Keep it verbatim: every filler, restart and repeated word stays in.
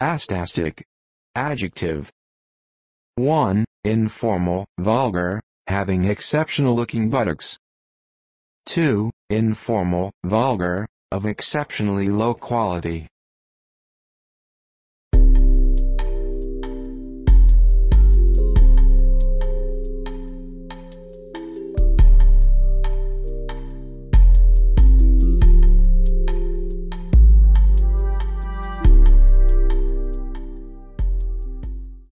Asstastic. Adjective. one. Informal, vulgar, having exceptional-looking buttocks. two. Informal, vulgar, of exceptionally low quality.